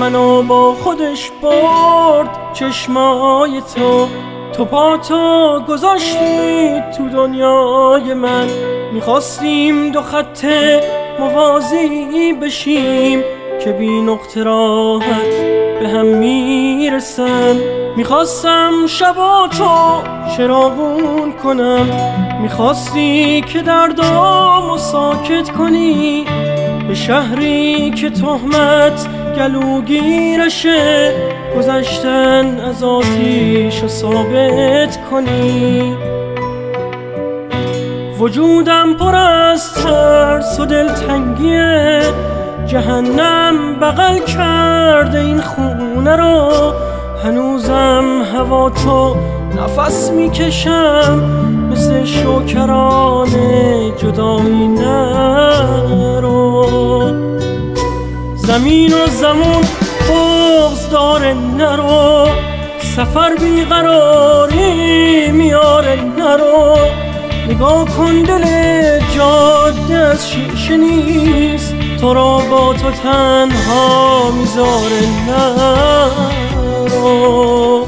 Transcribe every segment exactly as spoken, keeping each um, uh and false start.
منو با خودش برد چشمای تو تو پاتو گذاشتی تو دنیای من. میخواستیم دو خط موازی بشیم که بی نقطه راحت به هم میرسن. میخواستم شبا تو چراغون کنم، میخواستی که دردامو ساکت کنی، به شهری که تهمت گلوگیرشه گذشتن از آتیشو ثابت کنی. وجودم پر از ترس و دلتنگیه، جهنم بغل کرده این خونه رو. هنوزم هوا تو نفس میکشم، مثل شکران جدایی نرو. زمین و زمون بغض داره نرو، سفر بیقراری میاره نرو. نگاه کن دل جاده از شیشه نیست، تو را با تو تنها میذاره نرو.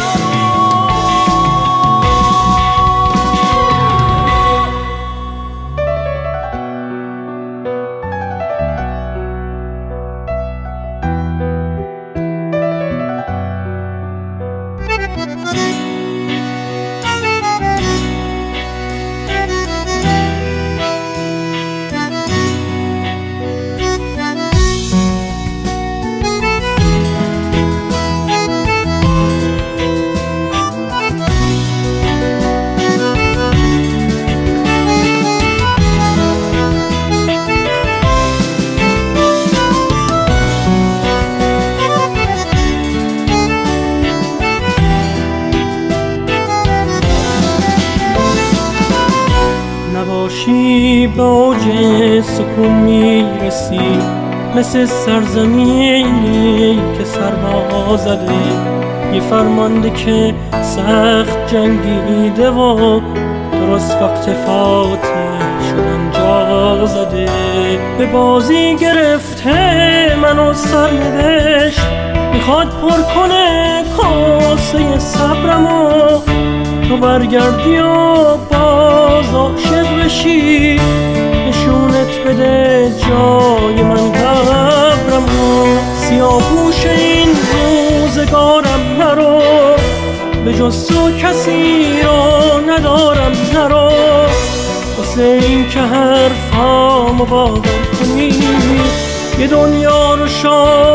نباشی به اوج سکون میرسی، مثل سرزمینی که سرما زده، یه فرمانده که سخت جنگیده و درست وقت فاتح شدن جا زده. به بازی گرفته منو سرنوشت، میخواد پر کنه کاسه صبرمو. تو برگردی و باز عاشق بشی، نشونت بده جای من قبرمو. سیاه‌پوش این روزگارم نرو، به جز تو کسی رو ندارم نرو. واسه این که حرفامو باور کنی، یه دنیا رو شاد